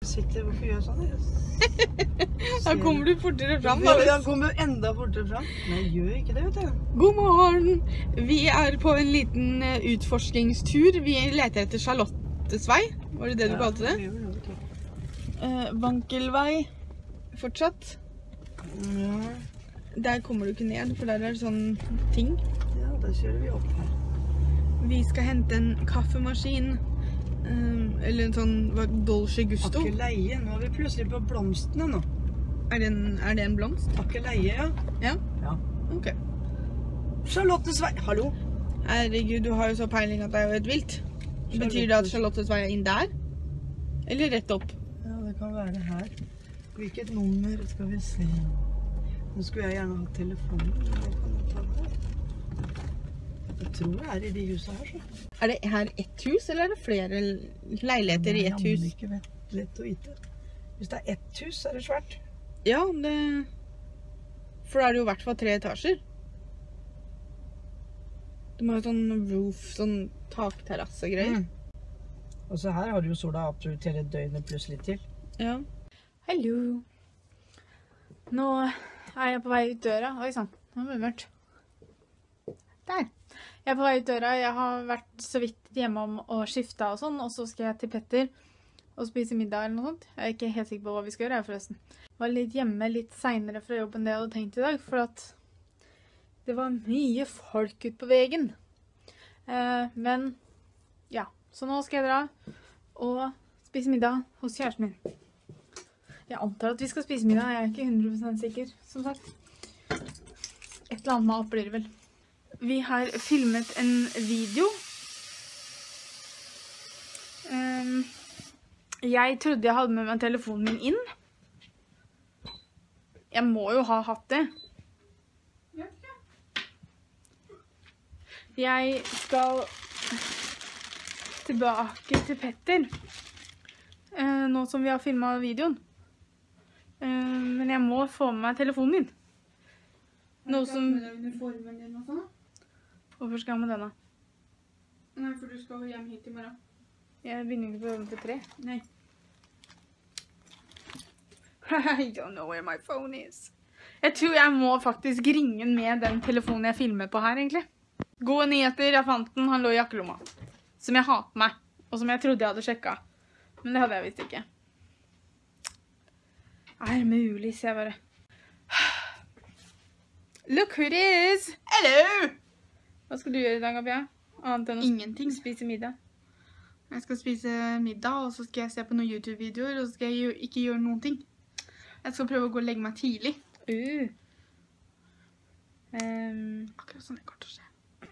Hvorfor gjør jeg sånn? Da kommer du fortere fram. Han kommer enda fortere fram. Nei, jeg gjør ikke det, vet du. God morgen! Vi er på en liten utforskningstur. Vi leter etter Charlottesvei. Var det det du kalte det? Vankelvei fortsatt. Ja. Der kommer du ikke ned, for der er det sånn ting. Ja, da kjører vi opp her. Vi skal hente en kaffemaskin. Eller en sånn Dolce Gusto. Akkeleie. Nå er vi plutselig på blomstene nå. Er det en blomst? Akkeleie, ja. Ja? Ja. Ok. Charlottesvei. Hallo? Herregud, du har jo så peiling at det er jo helt vilt. Betyr det at Charlottesvei er inn der? Eller rett opp? Ja, det kan være her. Hvilket nummer skal vi se? Nå skulle jeg gjerne ha telefonen, men det kan jeg ta her. Jeg tror det er i de husene her, så. Er det her ett hus, eller er det flere leiligheter i ett hus? Det er ikke lett å vite. Hvis det er ett hus, er det svært. Ja, for da er det jo i hvert fall 3 etasjer. De har jo sånn roof, sånn takterrasse-greier. Og så her har du jo sola absolutt hele døgnet pluss litt til. Ja. Hallo. Nå er jeg på vei ut døra. Oi sann, nå er det mørkt. Der. Jeg er på vei ut døra. Jeg har vært så vidt hjemme om å skifte og sånn, og så skal jeg til Petter og spise middag eller noe sånt. Jeg er ikke helt sikker på hva vi skal gjøre her forresten. Jeg var litt hjemme litt senere fra jobb enn det jeg hadde tenkt i dag, for at det var mye folk ut på veien. Men ja, så nå skal jeg dra og spise middag hos kjæresten min. Jeg antar at vi skal spise middag, jeg er ikke 100% sikker, som sagt. Et eller annet mat blir det vel. Vi har filmet en video. Jeg trodde jeg hadde med meg telefonen min inn. Jeg må jo ha hatt det. Jeg skal tilbake til Petter, nå som vi har filmet videoen. Men jeg må få med meg telefonen min. Noe som... uniformen din og sånn? Hvorfor skal jeg med denne? Nei, for du skal hjem hit i morgen. Jeg begynner ikke på jobben til 3. Nei. I don't know where my phone is. Jeg tror jeg må faktisk ringe med den telefonen jeg filmer på her, egentlig. Gode nyheter, jeg fant den, han lå i jakkelomma. Som jeg har på meg, og som jeg trodde jeg hadde sjekket. Men det hadde jeg visst ikke. Er det mulig, ser jeg bare. Look who it is! Hello! Hva skal du gjøre i dag, Abia? Annet enn å Ingenting. spise middag. Jeg skal spise middag, og så skal jeg se på noen YouTube-videoer, og så skal jeg ikke gjøre noen ting. Jeg skal prøve å gå og legge meg tidlig. Akkurat sånn det kommer til å skje.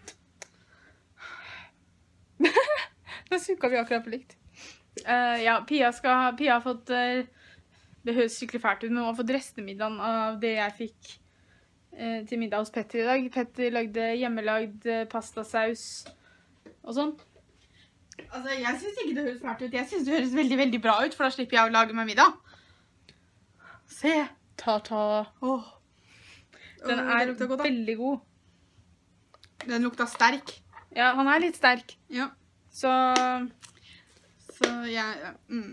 Nå sukket vi akkurat på likt. Ja, Pia har fått... det høres skikkelig fælt ut, men hun har fått restemiddagen av det jeg fikk til middag hos Petter i dag. Petter lagde hjemmelagd pastasaus og sånn. Altså, jeg synes ikke det høres fælt ut. Jeg synes det høres veldig, veldig bra ut, for da slipper jeg å lage meg middag. Se! Ta-ta. Åh. Den er veldig god. Den lukta sterk. Ja, han er litt sterk. Ja. Så jeg...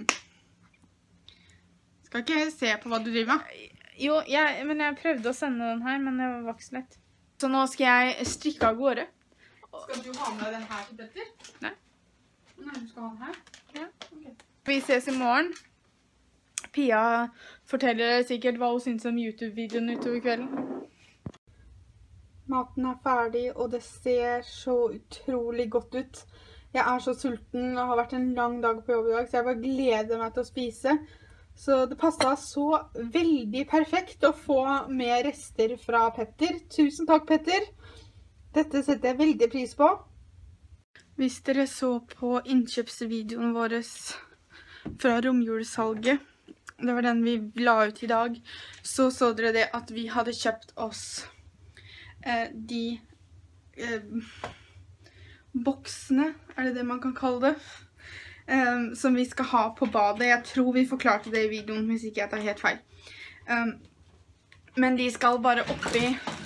Skal ikke se på hva du driver med. Jo, men jeg prøvde å sende den her, men det var ikke så lett. Så nå skal jeg strikke av gårde. Skal du ha med den her til Petter? Nei. Nei, du skal ha den her? Ja. Okay. Vi ses i morgen. Pia forteller sikkert hva hun synes om YouTube-videoen utover kvelden. Maten er ferdig, og det ser så utrolig godt ut. Jeg er så sulten, og har vært en lang dag på jobb i dag, så jeg bare gleder meg til å spise. Så det passet så veldig perfekt å få med rester fra Petter. Tusen takk, Petter. Dette setter jeg veldig pris på. Hvis dere så på innkjøpsvideoen vår fra romjulssalget, det var den vi la ut i dag, så dere det at vi hadde kjøpt oss boksene, er det det man kan kalle det? Som vi skal ha på badet. Jeg tror vi forklarte det i videoen, hvis ikke jeg tar helt feil. Men de skal bare oppi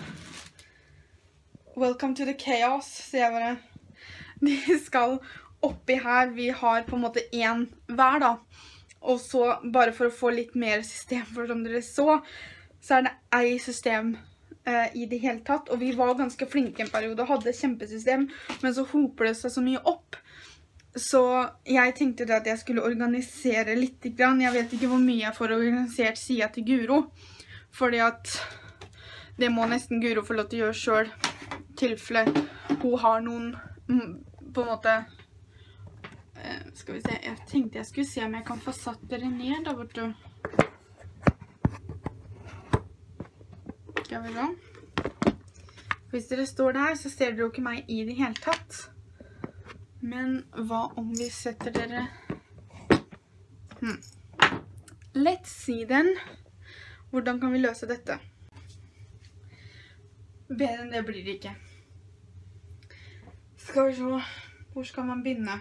Welcome to the chaos, sier jeg bare. De skal oppi her. Vi har på en måte en hver da. Og så, bare for å få litt mer system, for som dere så det ei system i det hele tatt. Og vi var ganske flinke en periode og hadde kjempesystem, men så hoper det seg så mye opp. Så jeg tenkte det at jeg skulle organisere litt grann. Jeg vet ikke hvor mye jeg får organisert siden til Guro. Fordi at det må nesten Guro få lov til å gjøre selv. Tilfelle hun har noen, på en måte, skal vi se, jeg tenkte jeg skulle se om jeg kan få satt dere ned da, borte. Skal vi se. Hvis dere står der, så ser dere jo ikke meg i det hele tatt. Men hva om vi setter dere... Let's see then. Hvordan kan vi løse dette? Bedre enn det blir det ikke. Skal vi se. Hvor skal man begynne?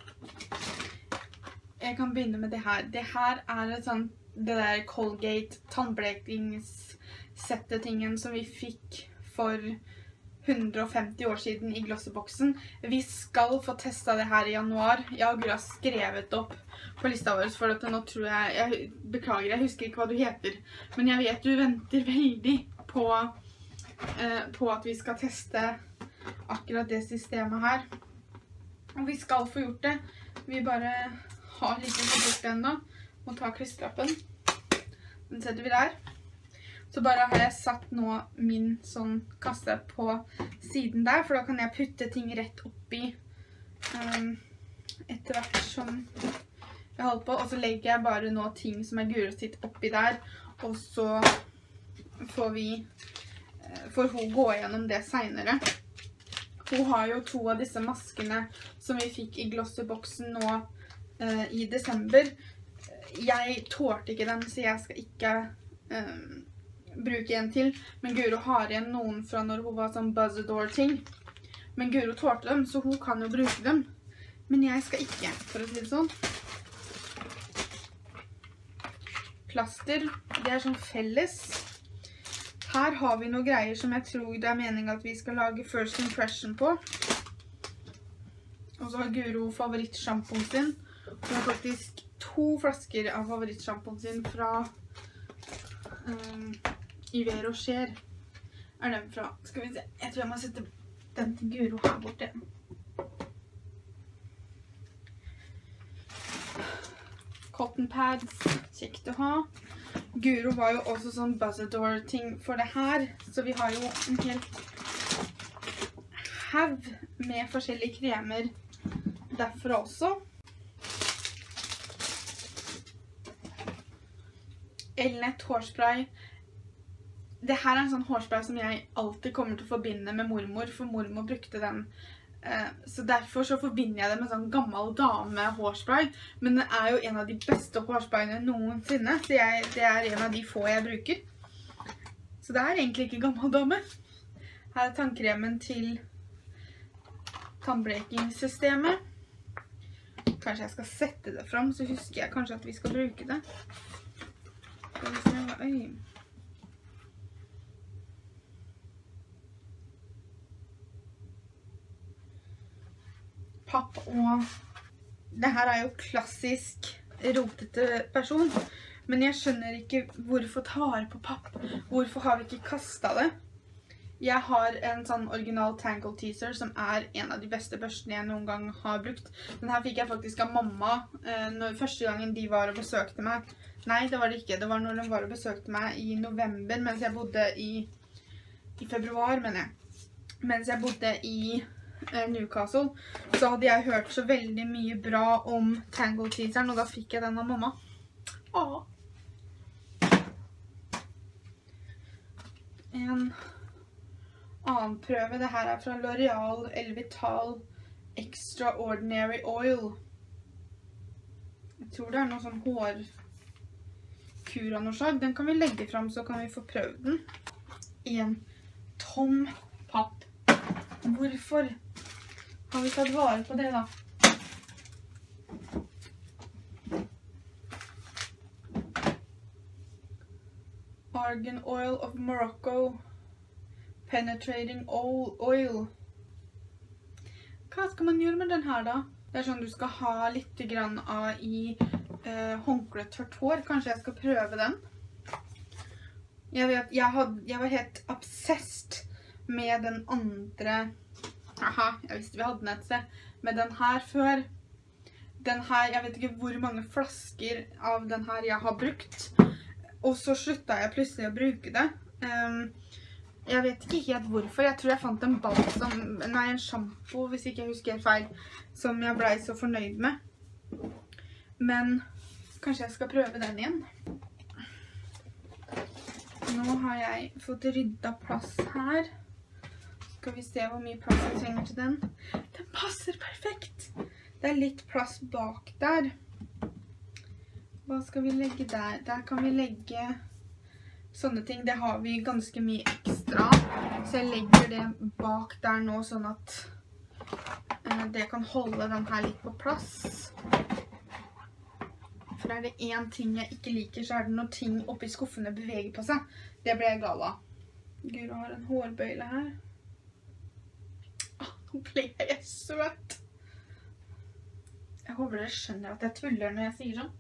Jeg kan begynne med det her. Det her er et sånt, det der Colgate tannblekingssettetingen som vi fikk for 150 år siden i glosseboksen. Vi skal få testet det her i januar. Jeg har akkurat skrevet opp på lista vår, for at nå tror jeg beklager, jeg husker ikke hva du heter, men jeg vet du venter veldig på at vi skal teste akkurat det systemet her. Og vi skal få gjort det. Vi bare har litt for gjort det enda. Må ta klistrappen. Den setter vi der. Så bare har jeg satt nå min sånn kasse på siden der, for da kan jeg putte ting rett oppi etter hvert som jeg holder på. Og så legger jeg bare nå ting som er Guro sitt oppi der, og så får hun gå gjennom det senere. Hun har jo 2 av disse maskene som vi fikk i glosseboksen nå i desember. Jeg tålte ikke den, så jeg skal ikke bruke en til, men Guro har igjen noen fra når hun var sånn Buzzador-ting. Men Guro tålte dem, så hun kan jo bruke dem. Men jeg skal ikke, for å si det sånn. Plaster, det er sånn felles. Her har vi noen greier som jeg tror det er meningen at vi skal lage first impression på. Og så har Guro favorittshampoen sin. Hun har faktisk 2 flasker av favorittshampoen sin fra Yves Rocher er den fra. Skal vi se, jeg tror jeg må sette den til Guro her borte. Cotton pads, kjekt å ha. Guro var jo også sånn Buzzador-ting for det her, så vi har jo en hel haug med forskjellige kremer derfra også. Elnett hårspray. Det her er en sånn hårspray som jeg alltid kommer til å forbinde med mormor, for mormor brukte den. Så derfor så forbinder jeg det med sånn gammel dame hårspray, men det er jo en av de beste hårsprayene noensinne, så det er en av de få jeg bruker. Så det er egentlig ikke gammel dame. Her er tannkremen til tannblekingssystemet. Kanskje jeg skal sette det fram, så husker jeg kanskje at vi skal bruke det. Skal vi se, oi. Papp, og det her er jo klassisk rotete person, men jeg skjønner ikke hvorfor ta vare på papp. Hvorfor har vi ikke kastet det? Jeg har en sånn original Tangle Teaser som er en av de beste børstene jeg noen gang har brukt. Den her fikk jeg faktisk av mamma første gangen de var og besøkte meg. Nei, det var det ikke. Det var når de var og besøkte meg i november, mens jeg bodde i februar, mener jeg. Mens jeg bodde i Newcastle, så hadde jeg hørt så veldig mye bra om Tangle Teaseren, og da fikk jeg den av mamma. Åh. En annen prøve, det her er fra L'Oreal Elvital Extraordinary Oil. Jeg tror det er noe sånn hårkur av noe slag. Den kan vi legge fram, så kan vi få prøve den. En tom papp. Hvorfor har vi tatt vare på det da? Argan Oil of Morocco Penetrating Oil. Hva skal man gjøre med den her da? Det er sånn du skal ha litt grann av i håndkletørt hår. Kanskje jeg skal prøve den. Jeg vet, jeg var helt obsessed med den andre. Aha, jeg visste vi hadde den et sted. Med den her før. Den her, jeg vet ikke hvor mange flasker av den her jeg har brukt. Og så sluttet jeg plutselig å bruke det. Jeg vet ikke helt hvorfor. Jeg tror jeg fant en balsam, nei, en shampoo, hvis ikke jeg husker helt feil, som jeg ble så fornøyd med. Men kanskje jeg skal prøve den igjen. Nå har jeg fått ryddet plass her. Skal vi se hvor mye plass jeg trenger til den. Den passer perfekt! Det er litt plass bak der. Hva skal vi legge der? Der kan vi legge sånne ting. Det har vi ganske mye ekstra. Så jeg legger det bak der nå, sånn at det kan holde den her litt på plass. For er det en ting jeg ikke liker, så er det når ting oppi skuffene beveger på seg. Det blir jeg gal av. Guro har en hårbøyle her. Nå ble jeg søt. Jeg håper dere skjønner at jeg tuller når jeg sier sånn.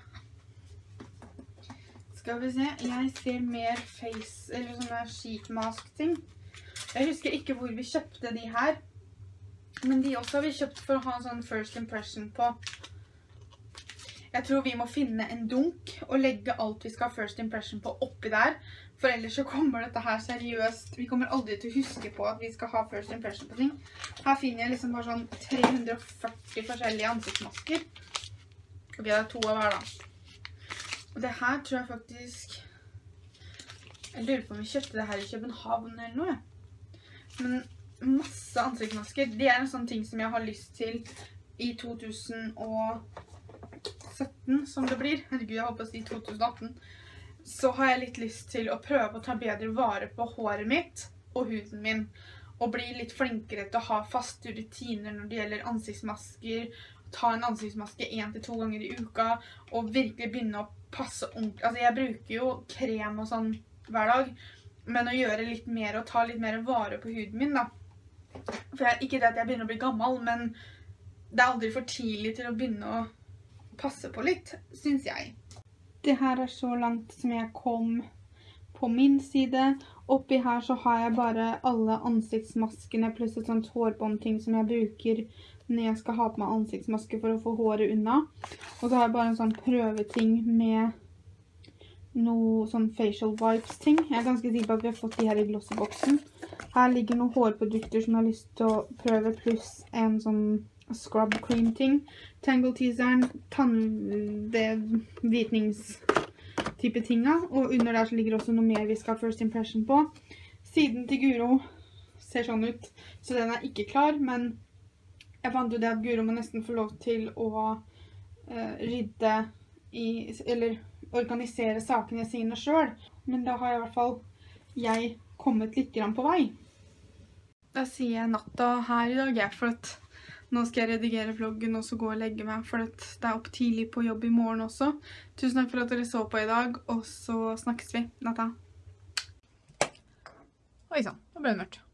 Skal vi se, jeg ser mer face, eller sånne sheet mask ting. Jeg husker ikke hvor vi kjøpte de her. Men de også har vi kjøpt for å ha en sånn first impression på. Jeg tror vi må finne en dunk og legge alt vi skal ha first impression på oppi der. For ellers så kommer dette her seriøst. Vi kommer aldri til å huske på at vi skal ha first impression på ting. Her finner jeg liksom bare sånn 340 forskjellige ansiktsmasker. Ok, det er 2 av hver da. Og det her tror jeg faktisk... Jeg lurer på om vi kjøpte det her i København eller noe. Men masse ansiktsmasker. Det er en sånn ting som jeg har lyst til i 2017, som det blir. Herregud, jeg håper å si 2018. Så har jeg litt lyst til å prøve å ta bedre vare på håret mitt og huden min. Og bli litt flinkere til å ha faste rutiner når det gjelder ansiktsmasker. Ta en ansiktsmaske 1 til 2 ganger i uka. Og virkelig begynne å passe ordentlig. Altså, jeg bruker jo krem og sånn hver dag. Men å gjøre litt mer og ta litt mer vare på huden min da. For ikke det at jeg begynner å bli gammel, men det er aldri for tidlig til å begynne å passe på litt, synes jeg. Det her er så langt som jeg kom på min side. Oppi her så har jeg bare alle ansiktsmaskene pluss et sånt hårbåndting som jeg bruker når jeg skal ha på meg ansiktsmaske for å få håret unna. Og så har jeg bare en sånn prøveting med noe sånn facial wipes ting. Jeg er ganske sikker på at vi har fått de her i glossyboksen. Her ligger noen hårprodukter som jeg har lyst til å prøve, pluss en sånn scrub cream ting. Tangle teaseren, tannhvitningstype tinga. Og under der så ligger også noe mer vi skal ha first impression på. Siden til Guro ser sånn ut, så den er ikke klar, men jeg fant jo det at Guro må nesten få lov til å rydde eller organisere sakene sine selv. Men da har i hvert fall jeg kommet litt grann på vei. Da sier jeg natta her i dag, for at nå skal jeg redigere vloggen og så gå og legge meg, for at det er opp tidlig på jobb i morgen også. Tusen takk for at dere så på i dag, og så snakkes vi natta. Oi sann, nå ble det mørkt.